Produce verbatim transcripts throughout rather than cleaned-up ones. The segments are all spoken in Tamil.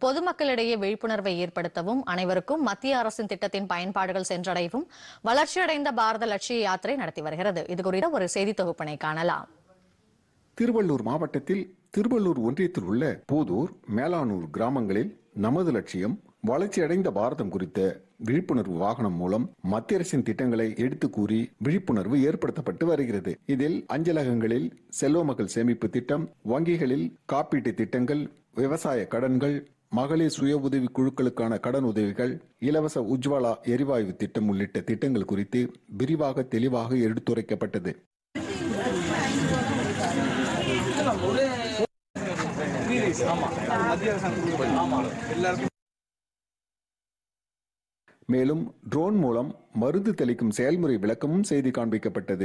பொதுமக்களிடையே விழிப்புணர்வை ஏற்படுத்தவும் அனைவருக்கும் மத்திய அரசின் திட்டத்தின் பயன்பாடுகள் சென்றடையவும் வளர்ச்சியடைந்த பாரத லட்சிய யாத்திரை நடத்தி வருகிறது. இதுகுறித்த ஒரு செய்தி தொகுப்பினை காணலாம். திருவள்ளூர் மாவட்டத்தில் திருவள்ளூர் ஒன்றியத்தில் உள்ள போதூர், மேலானூர் கிராமங்களில் நமது லட்சியம் வளர்ச்சியடைந்த பாரதம் குறித்த விழிப்புணர்வு வாகனம் மூலம் மத்திய அரசின் திட்டங்களை எடுத்து கூறி விழிப்புணர்வு ஏற்படுத்தப்பட்டு வருகிறது. இதில் அஞ்சலகங்களில் செல்வ மகள் சேமிப்பு திட்டம், வங்கிகளில் காப்பீட்டு திட்டங்கள், விவசாய கடன்கள், மகளிர் சுய உதவி குழுக்களுக்கான கடன் உதவிகள், இலவச உஜ்வாலா எரிவாயு திட்டம் உள்ளிட்ட திட்டங்கள் குறித்து விரிவாக தெளிவாக எடுத்துரைக்கப்பட்டது. மேலும் ட்ரோன் மூலம் மருந்து தெளிக்கும் செயல்முறை விளக்கமும் செய்து காண்பிக்கப்பட்டது.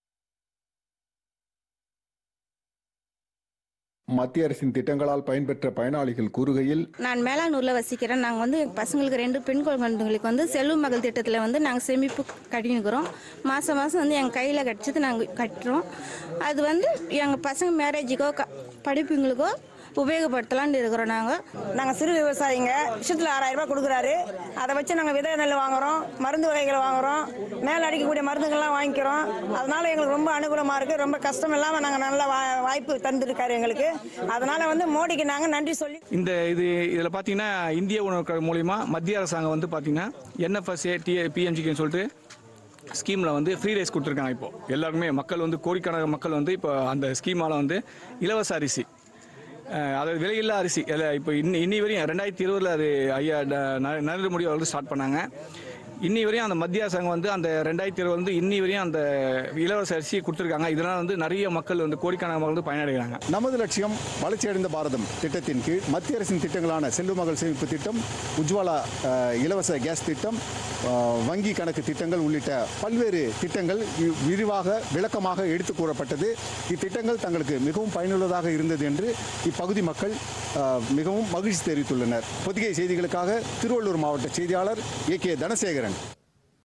மத்திய அரசின் திட்டங்களால் பயன்பெற்ற பயனாளிகள் கூறுகையில், நான் மேலானூர்ல வசிக்கிறேன். நாங்கள் வந்து பசங்களுக்கு ரெண்டு பெண் குழந்தைங்களுக்கு வந்து செல்வ மகள் திட்டத்தில் வந்து நாங்கள் சேமிப்பு கட்டினுக்கிறோம். மாதம் மாதம் வந்து எங்கள் கையில் கிடச்சது நாங்கள் கட்டுறோம். அது வந்து எங்கள் பசங்க மேரேஜுக்கோ படிப்புங்களுக்கோ உபயோகப்படுத்தலான்னு இருக்கிறோம். நாங்கள் நாங்கள் சிறு விவசாயிங்க. விஷயத்தில் ஆறாயிரம் ரூபாய் கொடுக்குறாரு. அதை வச்சு நாங்கள் விதை நெல் வாங்குறோம், மருந்து வகைகள் வாங்குறோம், மேலே அடிக்கக்கூடிய மருந்துகள்லாம் வாங்கிக்கிறோம். அதனால எங்களுக்கு ரொம்ப அனுகூலமாக இருக்குது. ரொம்ப கஷ்டம் இல்லாமல் நாங்கள் நல்ல வாய்ப்பு தந்துருக்காரு எங்களுக்கு. அதனால வந்து மோடிக்கு நாங்கள் நன்றி சொல்லி இந்த இது இதில் பார்த்தீங்கன்னா இந்திய உணவு கழகம் மூலிமா மத்திய அரசாங்கம் வந்து பார்த்தீங்கன்னா என்எஃப்எஸ்ஏ டி பிஎம்ஜிக்குன்னு சொல்லிட்டு ஸ்கீமில் வந்து ஃப்ரீ ரைஸ் கொடுத்துருக்காங்க. இப்போ எல்லாருக்குமே மக்கள் வந்து கோடிக்கணக்கான மக்கள் வந்து இப்போ அந்த ஸ்கீமால் வந்து இலவச அரிசி, அதாவது விலையில்லா அரிசி இப்போ இன்னி இன்னி வரையும் ரெண்டாயிரத்தி இருபதுல அது ஐயா நரேந்திர மோடி அவர்கள் ஸ்டார்ட் பண்ணாங்க. இன்னி வரையும் அந்த மத்திய அரசாங்கம் வந்து அந்த ரெண்டாயிரத்தி இருபது வந்து இன்னி வரையும் அந்த இலவச அரிசி கொடுத்துருக்காங்க. இதனால் வந்து நிறைய மக்கள் வந்து கோடிக்கணக்கான மக்கள் வந்து பயனடைகிறாங்க. நமது லட்சியம் வளர்ச்சியடைந்த பாரதம் திட்டத்தின் கீழ் மத்திய அரசின் திட்டங்களான செல்வ மகள் சேமிப்பு திட்டம், உஜ்வாலா இலவச கேஸ் திட்டம், வங்கி கணக்கு திட்டங்கள் உள்ளிட்ட பல்வேறு திட்டங்கள் விரிவாக விளக்கமாக எடுத்து கூறப்பட்டது. இத்திட்டங்கள் தங்களுக்கு மிகவும் பயனுள்ளதாக இருந்தது என்று இப்பகுதி மக்கள் மிகவும் மகிழ்ச்சி தெரிவித்துள்ளனர். பொதிகை செய்திகளுக்காக திருவள்ளூர் மாவட்ட செய்தியாளர் ஏ கே தனசேகரன்.